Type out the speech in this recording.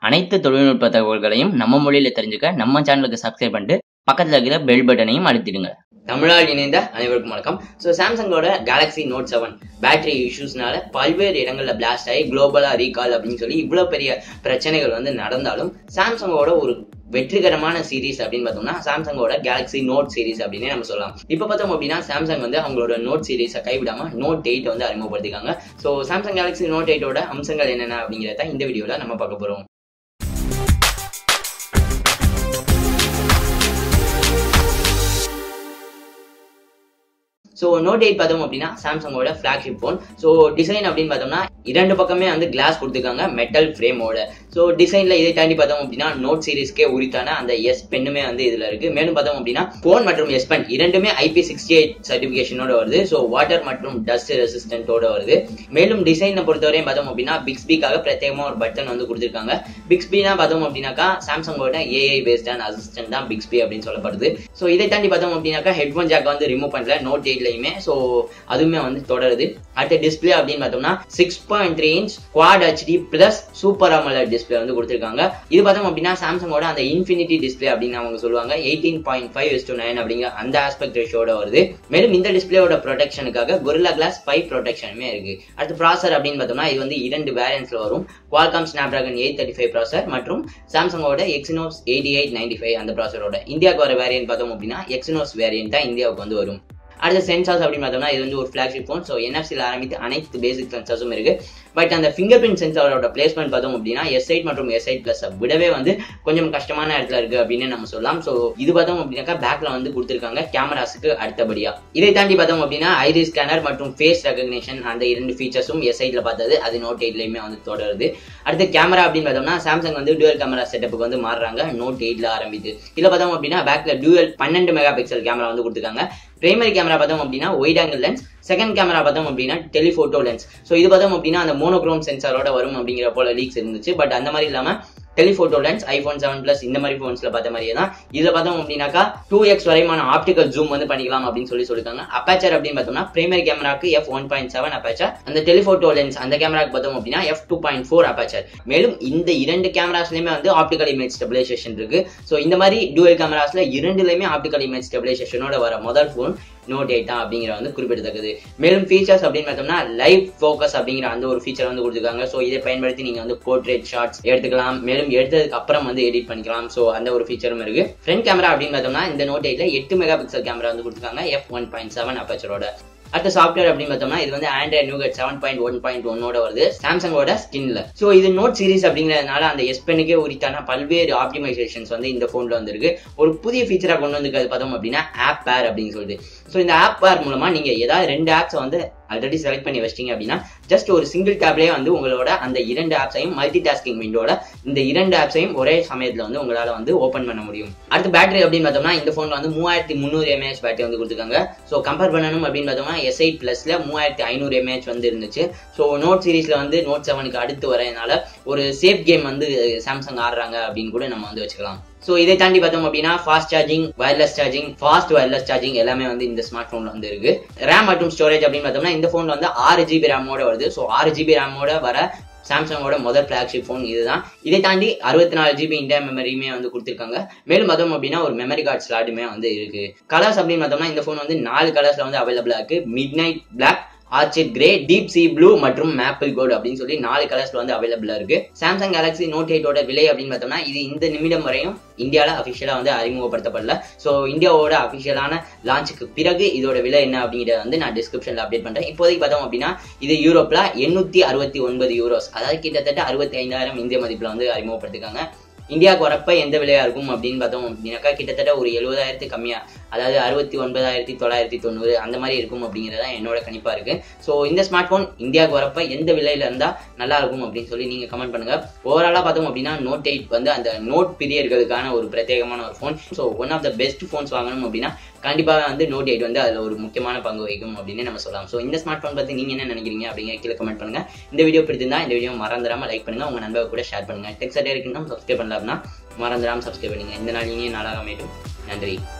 அனைத்து தொழில்நுட்ப தகவல்களையும் நம்ம மொழியில தெரிஞ்சுக்க நம்ம சேனலுக்கு சப்ஸ்கிரைப் பண்ணிட்டு பக்கத்துல இருக்கிற பெல் பட்டனையும் அழுத்திடுங்க. தமிழால் இணைந்த அனைவருக்கும் வணக்கம். சாம்சங்கோட கேலக்ஸி நோட் 7 பேட்டரி இஷ்யூஸ்னால பல்வேறு இடங்கள்ல பிளாஸ்ட் ஆகி குளோபலா ரீகால் அப்படின்னு சொல்லி இவ்வளவு பெரிய பிரச்சனைகள் நடந்தாலும் சாம்சங்கோட ஒரு வெற்றிகரமான சீரிஸ் அப்படின்னு பார்த்தோம்னா சாம்சங்கோட கேலக்ஸி நோட் சீரிஸ் அப்படின்னு நம்ம சொல்லலாம். இப்ப பார்த்தோம் அப்படின்னா சாம்சங் அவங்களோட நோட் சீரிஸை கைவிடாம நோட் 8 அறிமுகப்படுத்திருக்காங்க. சாம்சங் கேலக்ஸி நோட் 8 அம்சங்கள் என்னென்ன அப்படிங்கிறத இந்த வீடியோல நம்ம பார்க்க போறோம். நோட் 8 பார்த்தோம் அப்படின்னா சாம்சங்கோட ஃபிளாக்ஷிப் போன். டிசைன் அப்படின்னு பார்த்தோம்னா இரண்டு பக்கமே கிளாஸ் கொடுத்துருக்காங்க மெட்டல் ஃப்ரேமோட. டிசைன்ல இதை தாண்டி பார்த்தோம் அப்படின்னா நோட் சீரிஸ்க்கே உரித்தான அந்த எஸ் பென்னுமே இதுல இருக்கு. மேலும் பார்த்தோம் அப்படின்னா போன் மற்றும் எஸ் பென் இரண்டுமே IP68 சர்டிபிகேஷனோட வருது. வாட்டர் மற்றும் டஸ்ட் ரெசிஸ்டன்டோட வருது. மேலும் டிசைனை பொறுத்தவரையும் பார்த்தோம் அப்படின்னா பிக்ஸ்பிக்காக பிரத்யேகமா ஒரு பட்டன் கொடுத்துருக்காங்க. பிக்ஸ்பினா பார்த்தோம் அப்படின்னாக்கா சாம்சங்கோட AI பேஸ்டான அசிஸ்டன்ட் தான் பிக்ஸ்பி அப்படின்னு சொல்லப்படுது. இதை தாண்டி பார்த்தோம் அப்படின்னாக்கா ஹெட்போன் ஜாக் ரிமூவ் பண்ணல நோட் 8 அதுவுமே தொடருது. அடுத்த டிஸ்பிளே அப்படின்னு பார்த்தோம்னா 6.3 inch Quad HD plus super AMOLED display கொடுத்திருக்காங்க. இது பார்த்தோம் அப்படின்னா சாம்சங்கோட அந்த இன்ஃபினிட்டி டிஸ்பிளே அப்படின்னு அவங்க சொல்லுவாங்க. 18.5:9 அப்படிங்கிற அந்த ஆஸ்பெக்ட் ரேஷியோட வருது. மேலும் இந்த டிஸ்பிளேயோட ப்ரொடெக்ஷனுக்காக Gorilla Glass 5 ப்ரொடெக்ஷனுமே இருக்கு. அடுத்து ப்ராசர் அப்படின்னு பார்த்தோம்னா இது இரண்டு வேரியன்ட்ஸ்ல வரும். Qualcomm Snapdragon 835 ப்ராசர் மற்றும் சாம்சங்கோட Exynos 8895 அந்த ப்ராசரோட. இந்தியாவுக்கு வர வேரியன்ட் பார்த்தோம் அப்படின்னா Exynos வேரியன்ட் தான் இந்தியாவுக்கு வரும். அடுத்த சென்சார்ஸ் அப்படின்னு பார்த்தோம்னா இது ஒரு ஃபிளாக்ஷிப் போன். NFC ஆரம்பித்து அனைத்து பேசிக் சென்சார்ஸும் இருக்கு. பட் அந்த ஃபிங்கர் பிரிண்ட் சென்சாரோட பிளேஸ்மெண்ட் பார்த்தோம் அப்படின்னா S8 மற்றும் S8 பிளஸ் விடவே கொஞ்சம் கஷ்டமான இடத்துல இருக்கு அப்படின்னு நம்ம சொல்லலாம். இது பார்த்தோம் அப்படின்னாக்கா பேக்ல கொடுத்திருக்காங்க கேமராஸுக்கு அடுத்தபடியா. இதை தாண்டி பார்த்தோம் அப்படின்னா ஐரிஸ் ஸ்கேனர் மற்றும் ஃபேஸ் ரெகக்னிஷன் அந்த இரண்டு ஃபீச்சர்ஸும் S8ல பார்த்தது அது நோட் 8லயுமே தொடருது. அடுத்து கேமரா அப்படின்னு பார்த்தோம்னா சாம்சங் டுவல் கேமரா செட்டப்புக்கு மாறுறாங்க நோட் 8ல ஆரம்பித்து. இதுல பார்த்தோம் அப்படின்னா பேக்ல டுவல் 12 மெகா பிக்சல் கேமரா கொடுத்திருக்காங்க. பிரைமரி கேமரா பார்த்தோம் அப்படின்னா wide angle lens, second camera பார்த்தோம் அப்படின்னா டெலிஃபோட்டோ லென்ஸ். இது பார்த்தோம் அப்படின்னா அந்த மோனோக்ரோம் சென்சாரோட வரும் அப்படிங்கிற போல லீக்ஸ் இருந்துச்சு. பட் அந்த மாதிரி இல்லாம டெலிஃபோட்டோ லென்ஸ் iPhone 7 Plus இந்த மாதிரி போன்ஸ்ல பார்த்த மாதிரியே தான் இதுல பார்த்தோம் அப்படின்னாக்கா 2x வரைமான ஆப்டிகல் ஜூம் பண்ணிக்கலாம் அப்படின்னு சொல்லிருக்காங்க. அப்பேச்சர் அப்படின்னு பார்த்தோம்னா பிரைமரி கேமராக்கு f1.7 அப்பேச்சர், அந்த டெலிஃபோட்டோ லென்ஸ் அந்த கேமராக்கு பார்த்தோம் அப்படின்னா f2.4 அப்பேச்சர். மேலும் இந்த இரண்டு கேமராஸ்லயுமே ஆப்டிகல் இமேஜ் ஸ்டெபிலைசேஷன் இருக்கு. இந்த மாதிரி டூவல் கேமராஸ்ல இரண்டுலயுமே ஆப்டிகல் இமேஜ் ஸ்டெபிலைசேஷனோட வர முதல் போன் நோட் 8 அப்படிங்கிற குறிப்பிடத்தக்கது. மேலும் ஃபீச்சர்ஸ் அப்படின்னு பார்த்தோம்னா லைவ் ஃபோக்கஸ் அப்படிங்கிற அந்த ஒரு ஃபீச்சர் கொடுத்துருக்காங்க. இதை பயன்படுத்தி நீங்க போர்ட்ரேட் ஷாட்ஸ் எடுத்துக்கலாம். மேலும் எடுத்ததுக்கு அப்புறம் எடிட் பண்ணிக்கலாம். அந்த ஒரு ஃபீச்சரும் இருக்கு. ஃப்ரண்ட் கேமரா அப்படின்னு பார்த்தோம்னா இந்த நோட் 8ல 8 மெகா பிக்சல் கேமரா கொடுத்துருக்காங்க f1.7 அப்பேச்சரோட. அடுத்த சாஃப்ட்வேர் அப்படின்னு பார்த்தோம்னா இது Android Nougat 7.1.1 வருது சாம்சங்கோட ஸ்கின்ல. இது நோட் சீரிஸ் அப்படிங்கிறதுனால அந்த S பென்னுக்கே உரித்தான பல்வேறு ஆப்டிமைசேஷன்ஸ் இந்த போன்ல இருக்கு. ஒரு புதிய ஃபீச்சரா கொண்டு வந்துருக்கிறது பார்த்தோம் அப்படின்னா ஆப் பேர் அப்படின்னு சொல்லிட்டு. இந்த ஆப் பேர் மூலமா நீங்க ஏதாவது ரெண்டு ஆப்ஸ் ஆல்ரெடி செலக்ட் பண்ணி வச்சிட்டீங்க அப்படின்னா ஜஸ்ட் ஒரு சிங்கிள் டேப்லயே உங்களோட அந்த இரண்டு ஆப்ஸையும் மல்டி டாஸ்கிங் விண்டோட இந்த இரண்டு ஆப்ஸையும் ஒரே சமயத்துல உங்களால ஓபன் பண்ண முடியும். அடுத்து பேட்டரி அப்படின்னு பார்த்தோம்னா இந்த போன்ல 3300 mAh பேட்டரி கொடுத்துருக்காங்க. கம்பேர் பண்ணணும் அப்படின்னு பார்த்தோம்னா S8 பிளஸ்ல 3500 mAh இருந்துச்சு. நோட் சீரிஸ்ல நோட் 7க்கு அடுத்து வரதுனால ஒரு சேஃப் கேம் சாம்சங் ஆடுறாங்க அப்படின்னு கூட நம்ம வச்சுக்கலாம். இதை தாண்டி பார்த்தோம் அப்படின்னா fast charging, wireless charging, fast wireless charging எல்லாமே இந்த ஸ்மார்ட் போன்ல இருக்கு. ரேம் மற்றும் ஸ்டோரேஜ் அப்படின்னு பார்த்தோம்னா இந்த போன் 6GB ரேமோட வருது. 6GB ரேமோட வர சாம்சங்கோட முதல் பிளாக்ஷிப் போன் இதுதான். இதை தாண்டி 64GB இன்டர்னல் மெமரியுமே கொடுத்திருக்காங்க. மேலும் பார்த்தோம் அப்படின்னா ஒரு மெமரி கார்டு ஸ்லாட்டுமே இருக்கு. கலர்ஸ் அப்படின்னு பார்த்தோம்னா இந்த போன் 4 கலர்ஸ்ல அவைலபிளா இருக்கு. Midnight black, orchid grey, deep sea blue மற்றும் மேப்பிள் கோல்டு அப்படின்னு சொல்லி 4 கலர்ஸ்ல அவைலபிளா இருக்கு. சாம்சங் கேலக்ஸி நோட் 8 விலை அப்படின்னு பார்த்தோம்னா இது இந்த நிமிடம் வரையும் இந்தியால அபிஷியலா அறிமுகப்படுத்தப்படல. இந்தியாவோட அபிஷியலான லான்ச்சுக்கு பிறகு இதோட விலை என்ன அப்படிங்கறத நான் டிஸ்கிரிப்ஷன்ல அப்டேட் பண்றேன். இப்போதைக்கு பார்த்தோம் அப்படின்னா இது யூரோப்ல 869 யூரோஸ், அதாவது கிட்டத்தட்ட 65,000 இந்திய மதிப்புல அறிமுகப்படுத்திருக்காங்க. இந்தியாவுக்கு வரப்ப எந்த விலையா இருக்கும் அப்படின்னு பார்த்தோம் அப்படின்னாக்கா கிட்டத்தட்ட ஒரு 70,000 கம்மியா, அதாவது 69,990 அந்த மாதிரி இருக்கும் அப்படிங்கறத என்னோட கணிப்பா இருக்கு. இந்த ஸ்மார்ட் போன் இந்தியாவுக்கு வரப்ப எந்த விலையில இருந்தா நல்லா இருக்கும் அப்படின்னு சொல்லி நீங்க கமெண்ட் பண்ணுங்க. ஓவராலா பார்த்தோம் அப்படின்னா நோட் 8 அந்த நோட் பீரியர்களுக்கான ஒரு பிரத்யேகமான ஒரு phone. One of the best phones வாங்கணும் அப்படின்னா கண்டிப்பாக நோட் 8 அதுல ஒரு முக்கியமான பங்கு வகிக்கும் அப்படின்னு நம்ம சொல்லலாம். இந்த ஸ்மார்ட் போன் பத்தி நீங்க என்ன நினைக்கிறீங்க அப்படிங்கிற கீழே கமெண்ட் பண்ணுங்க. இந்த வீடியோ பிடிச்சிருந்தா இந்த வீடியோ மறந்துடாம லைக் பண்ணுங்க, உங்க நண்பர்கள் கூட ஷேர் பண்ணுங்க. டெக் சட்டே இருக்குன்னா சப்ஸ்கிரைப் பண்ணலாம்னா மறந்துடாம சப்ஸ்கிரைப் பண்ணுங்க. இந்த நாள் இனிய நாளாக அமையும். நன்றி.